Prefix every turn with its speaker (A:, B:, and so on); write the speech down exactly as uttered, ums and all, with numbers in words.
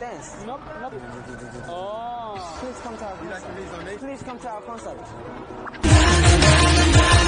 A: dance.
B: Nope, nope. Oh.
A: Please come to our concert.
C: You like to raise donate?
A: Please come to our concert.